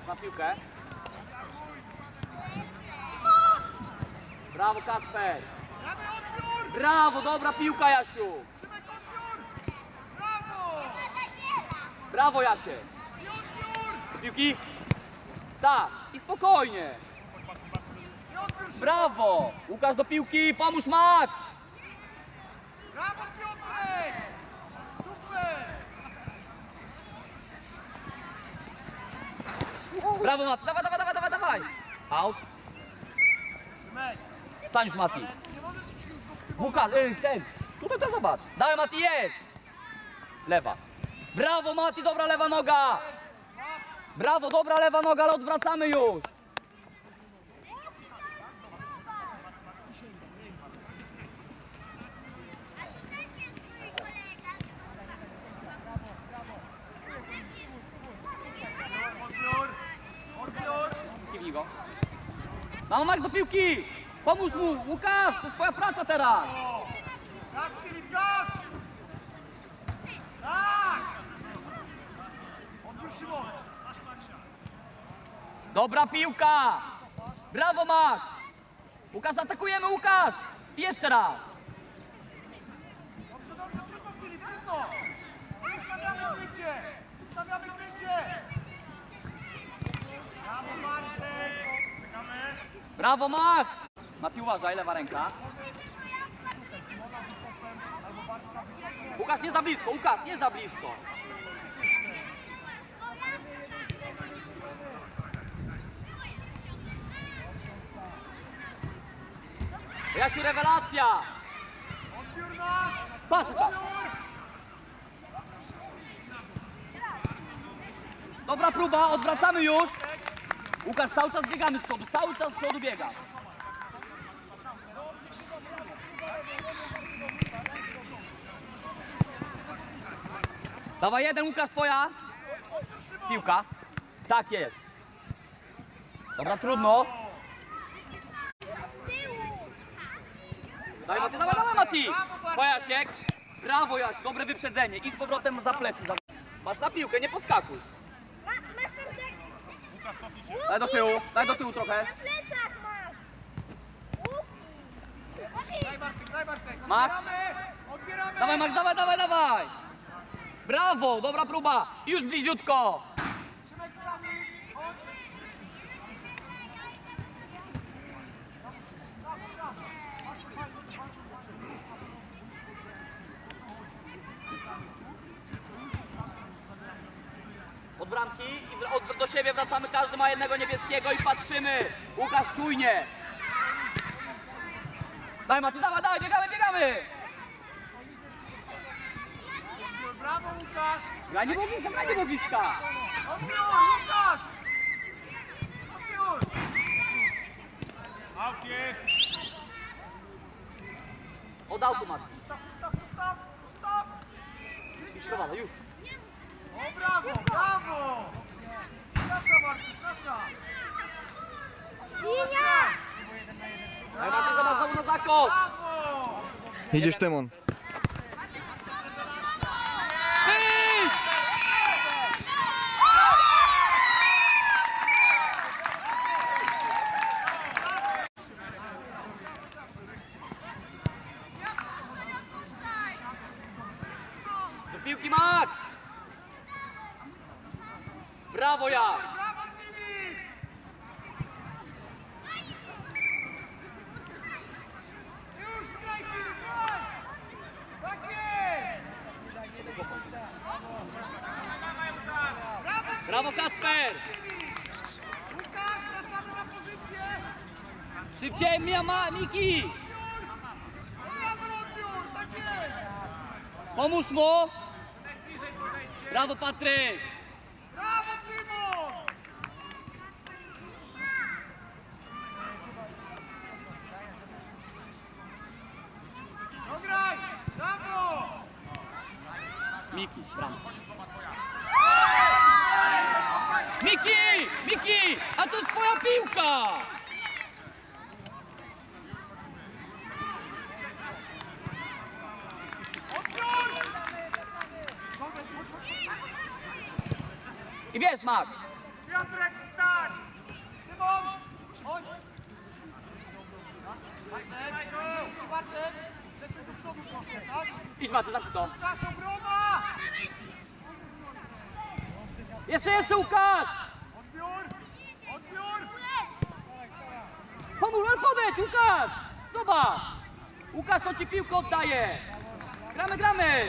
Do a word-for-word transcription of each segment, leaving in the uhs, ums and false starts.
Masz na piłkę. Brawo, Kacper. Brawo, dobra piłka, Jasiu. Brawo, Jasie. Piłki. Tak, i spokojnie. Brawo. Łukasz do piłki, pomóż Max. Brawo, Piotrek! Super! Brawo, Mati. Dawaj, dawaj, dawaj, dawaj, dawaj. Out. Stań już, Mati. Łukasz, y, ten. Tutaj to zobacz. Dawaj, Mati, jedź. Lewa. Brawo, Mati, dobra lewa noga. Brawo, dobra lewa noga, ale odwracamy już. Kiwnij go. Mamo, Max do piłki. Pomóż mu, Łukasz, to twoja praca teraz. Czas, Filip, czas! Tak! Odwróć Szymon! Dobra piłka. Brawo, Max. Łukasz, atakujemy, Łukasz. I jeszcze raz. Dobrze, dobrze, trudno, Filip, trudno! Ustawiamy krycie! Ustawiamy krycie! Brawo, Martek! Czekamy! Brawo, Max. Mati, uważaj, lewa ręka. Łukasz, nie za blisko, Łukasz, nie za blisko. Jasiu, rewelacja. Odbiór nasz! Patrz, Łukasz. Dobra próba, odwracamy już. Łukasz, cały czas biegamy z przodu, cały czas z przodu biega. Dawaj jeden, Łukasz, twoja. Piłka. Tak jest. Dobra, trudno. Dawaj, Mati, dawaj, dawaj, Mati. Twoja, Jasiek. Brawo, Jasiu, dobre wyprzedzenie. I z powrotem za plecy. Masz na piłkę, nie podskakuj. Daj do tyłu, daj do tyłu trochę. Na plecach masz! Daj, Bartek, daj, Bartek! Max. Odbieramy! Odbieramy! Dawaj, Max, dawaj, dawaj, dawaj. Brawo, dobra próba. I już bliziutko. Szymek, stawi! Chodź! Od bramki i w- od, do siebie wracamy, każdy ma jednego niebieskiego i patrzymy. Łukasz, czujnie. Daj, Mati, dawaj, dawaj, biegamy, biegamy. Odbiór, brawo, Łukasz! Graj nie bogiska, graj nie bogiska. Odbiór, Łukasz! Odbiór! Aut jest! Od autu, Mati. Ustaw, ustaw, ustaw! Ustaw! Krycie! Prowadzę, już. O, brawo, brawo! Nasza, Markusz, nasza! Linia! Daj, Mati, zobacz znowu na zakos. Brawo! Jedziesz, Tymon. Ty! Do piłki, Max. Brawo, ja. Brawo, Filip! Już graj, Filip, graj! Tak jest! Brawo, Brawo, Kacper. Łukasz, wracamy na pozycję! Szybciej, Mia, ma, Miki. Brawo, odbiór, tak jest! Pomóż mu. Brawo, Patryk. Brawo, Tymon! No graj! Brawo! Miki, brawo. Miki! Miki! A to jest twoja piłka! I wiesz, Max, Piotrek, Chodź! Bartek! Bartek! Przejdźmy do przodu troszkę, tak? Idź Maty, zamknij to. Łukasz, obrona! Jeszcze, jeszcze Łukasz! Odbiór! Odbiór! Pomóż, ale podejdź, Łukasz! Zobacz! Łukasz, on ci piłkę oddaje! Gramy, gramy!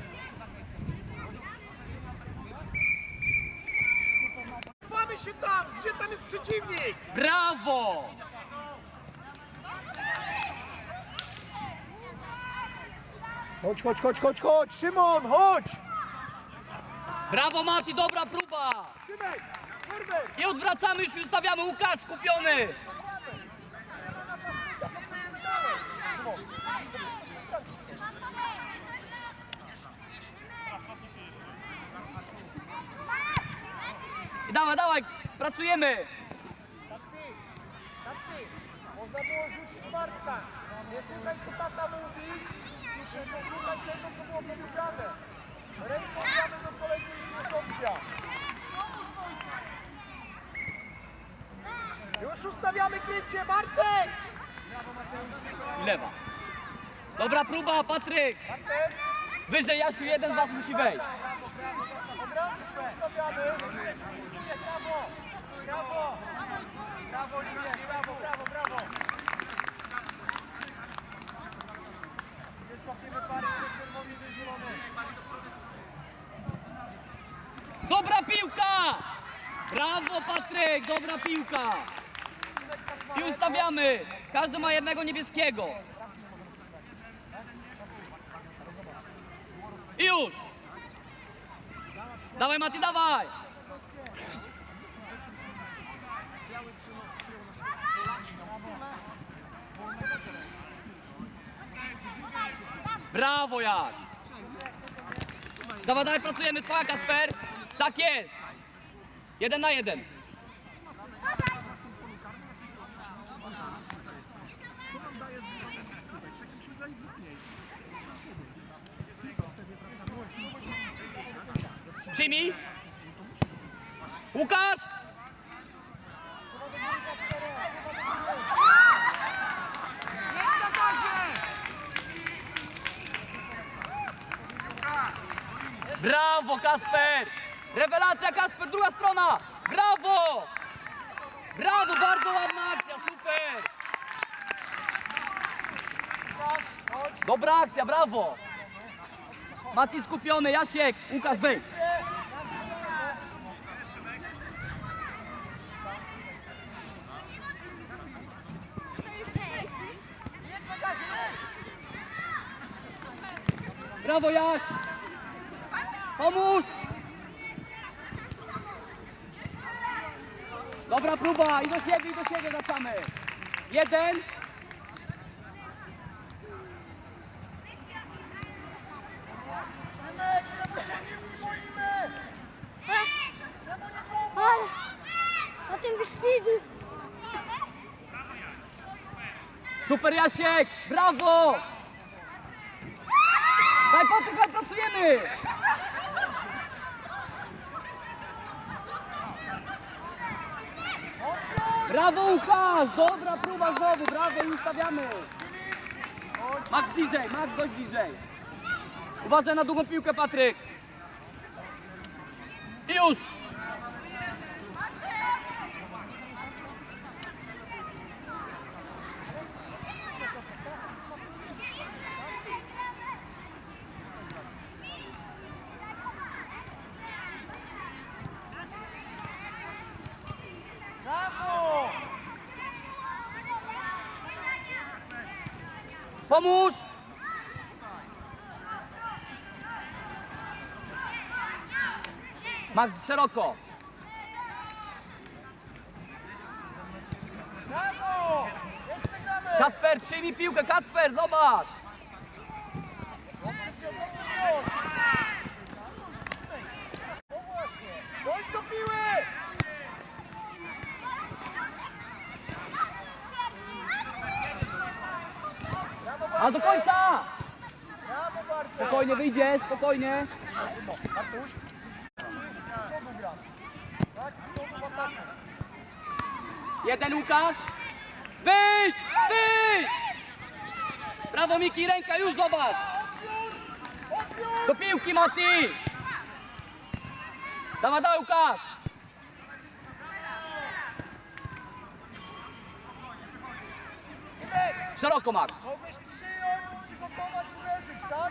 Chowamy się tam! Gdzie tam jest przeciwnik? Brawo! Chodź, chodź, chodź, chodź, chodź! Szymon, chodź! Brawo Mati, dobra próba! Szymek! Herbert! I odwracamy, już ustawiamy, Łukasz skupiony! I dawaj, dawaj, pracujemy! Można było rzucić Marka. Nie słuchaj, co tata mówi. Tylko słuchaj tego, co było powiedziane. Ręką damy do kolegi Sofia. Już ustawiamy krycie, Bartek! I lewa. Dobra próba, Patryk! Bartek, Wyżej, Jasiu, jeden z was musi wejść. od razu się ustawiamy. Brawo, brawo, brawo, Lidia, brawo, brawo, brawo. Nie łapiemy pary, że czerwony, że zielony. Dobra piłka! Brawo, Patryk, dobra piłka! I ustawiamy. Każdy ma jednego niebieskiego. I już! Dawaj, Mati, dawaj! Brawo, Jaś! Dawaj, dawaj, pracujemy, twoja, Kasper! Tak jest! Jeden na jeden. Przyjmij! Łukasz! Brawo, Kasper! Rewelacja, Kasper, druga strona! Brawo! Brawo, bardzo ładna akcja, super! Dobra akcja, brawo! Mati skupiony, Jasiek, Łukasz, wyjdź! Brawo, Jaś! Pomóż! Dobra próba, i do siebie, i do siebie wracamy. Jeden. Ale na tym wyścigu Super, Jasiek! Brawo! Daj, Patryk, daj, pracujemy! Brawo, Łukasz! Dobra próba znowu, brawo i ustawiamy! Max bliżej, Max dość bliżej! Uważaj na długą piłkę, Patryk! I już! Brawo! Pomóż! Max szeroko! Brawo! Jeszcze gramy! Kasper, przyjmij piłkę, Kasper, zobacz! No właśnie! Chodź do piły! A do końca! Brawo, Bartek! Spokojnie, wyjdzie, spokojnie! Bartuś, z przodu gra. Tak, z przodu w ataku. Jeden Łukasz. Wyjdź! Wyjdź! Brawo Miki, ręka, już zobacz! Do piłki Mati! Dawaj, dawaj Łukasz! Szeroko Max. Mogłeś przyjąć i przygotować, uderzyć, tak?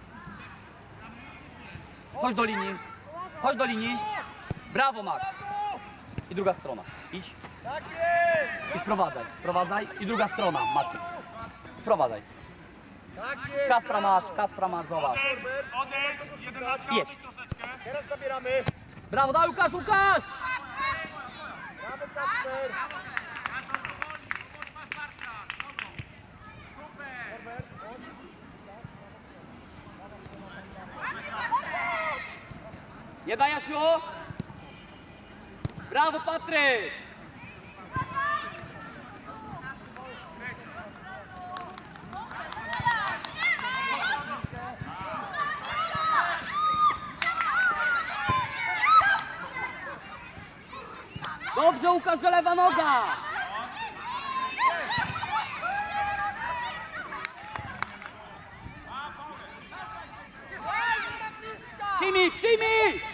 Chodź do linii. Chodź do linii. Brawo Max. I druga strona. Idź. Tak jest! I wprowadzaj. Wprowadzaj. I druga strona, Mati. Wprowadzaj. Tak jest! Kaspra masz, Kaspra masz, zobacz. Norbert, Odejdź, jeden na Jedź. troszeczkę. teraz zabieramy. Brawo, daj Łukasz, Łukasz! Brawo, Kacper! Nie daj Jasiu! Brawo Patryk! Dobrze Łukasz, że lewa noga! Przyjmij, przyjmij!